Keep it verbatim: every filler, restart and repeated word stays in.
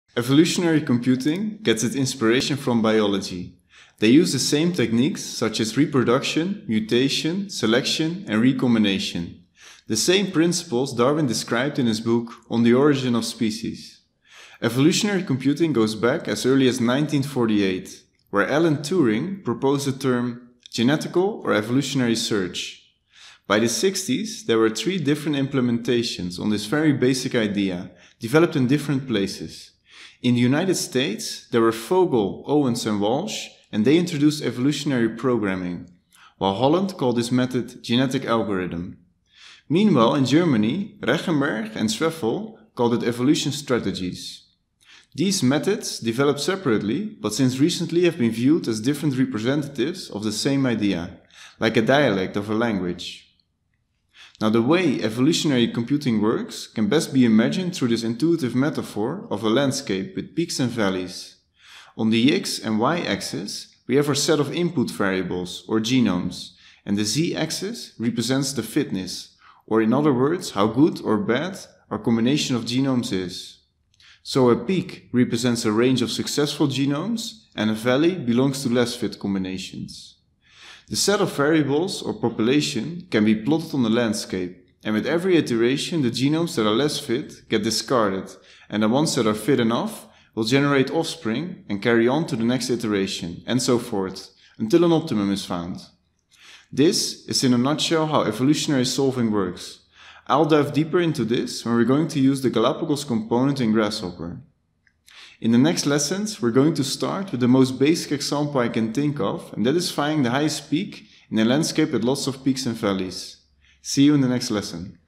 Evolutionary computing gets its inspiration from biology. They use the same techniques such as reproduction, mutation, selection, and recombination. The same principles Darwin described in his book On the Origin of Species. Evolutionary computing goes back as early as nineteen forty-eight, where Alan Turing proposed the term genetical or evolutionary search. By the sixties, there were three different implementations on this very basic idea, developed in different places. In the United States, there were Vogel, Owens and Walsh, and they introduced evolutionary programming, while Holland called this method genetic algorithm. Meanwhile, in Germany, Reichenberg and Schweffel called it evolution strategies. These methods developed separately, but since recently have been viewed as different representatives of the same idea, like a dialect of a language. Now, the way evolutionary computing works can best be imagined through this intuitive metaphor of a landscape with peaks and valleys. On the x and y axis, we have our set of input variables, or genomes, and the z-axis represents the fitness, or in other words, how good or bad our combination of genomes is. So a peak represents a range of successful genomes, and a valley belongs to less fit combinations. The set of variables, or population, can be plotted on the landscape, and with every iteration the genomes that are less fit get discarded, and the ones that are fit enough will generate offspring and carry on to the next iteration, and so forth, until an optimum is found. This is in a nutshell how evolutionary solving works. I'll dive deeper into this when we're going to use the Galapagos component in Grasshopper. In the next lessons, we're going to start with the most basic example I can think of, and that is finding the highest peak in a landscape with lots of peaks and valleys. See you in the next lesson.